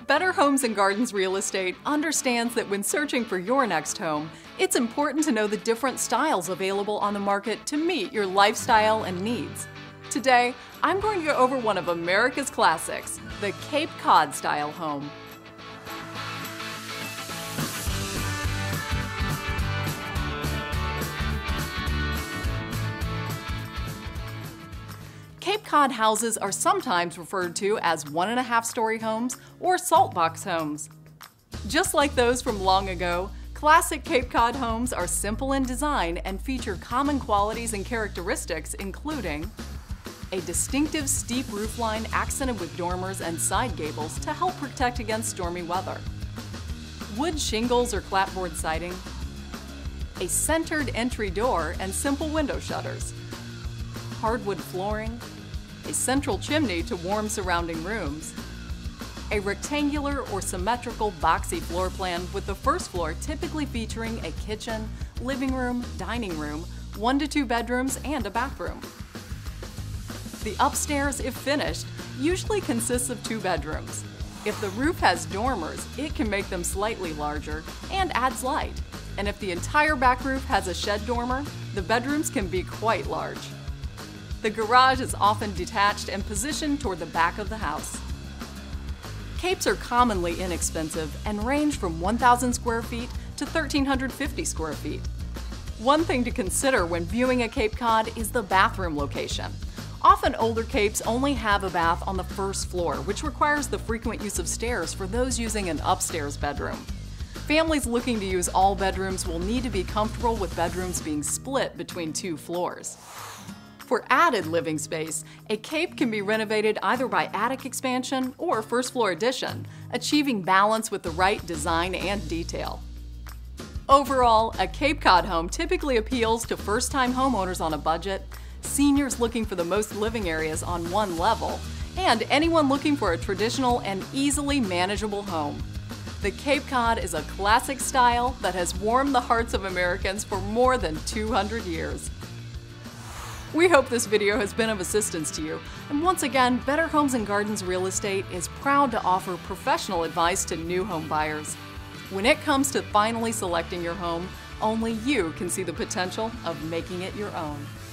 Better Homes and Gardens Real Estate understands that when searching for your next home, it's important to know the different styles available on the market to meet your lifestyle and needs. Today, I'm going to go over one of America's classics, the Cape Cod style home. Cape Cod houses are sometimes referred to as 1.5-story homes or salt box homes. Just like those from long ago, classic Cape Cod homes are simple in design and feature common qualities and characteristics including a distinctive steep roofline accented with dormers and side gables to help protect against stormy weather, wood shingles or clapboard siding, a centered entry door and simple window shutters, hardwood flooring, a central chimney to warm surrounding rooms, a rectangular or symmetrical boxy floor plan with the first floor typically featuring a kitchen, living room, dining room, 1 to 2 bedrooms, and a bathroom. The upstairs, if finished, usually consists of 2 bedrooms. If the roof has dormers, it can make them slightly larger and adds light. And if the entire back roof has a shed dormer, the bedrooms can be quite large. The garage is often detached and positioned toward the back of the house. Capes are commonly inexpensive and range from 1,000 square feet to 1,350 square feet. One thing to consider when viewing a Cape Cod is the bathroom location. Often older Capes only have a bath on the first floor, which requires the frequent use of stairs for those using an upstairs bedroom. Families looking to use all bedrooms will need to be comfortable with bedrooms being split between 2 floors. For added living space, a Cape can be renovated either by attic expansion or first floor addition, achieving balance with the right design and detail. Overall, a Cape Cod home typically appeals to first-time homeowners on a budget, seniors looking for the most living areas on one level, and anyone looking for a traditional and easily manageable home. The Cape Cod is a classic style that has warmed the hearts of Americans for more than 200 years. We hope this video has been of assistance to you, and once again, Better Homes and Gardens Real Estate is proud to offer professional advice to new home buyers. When it comes to finally selecting your home, only you can see the potential of making it your own.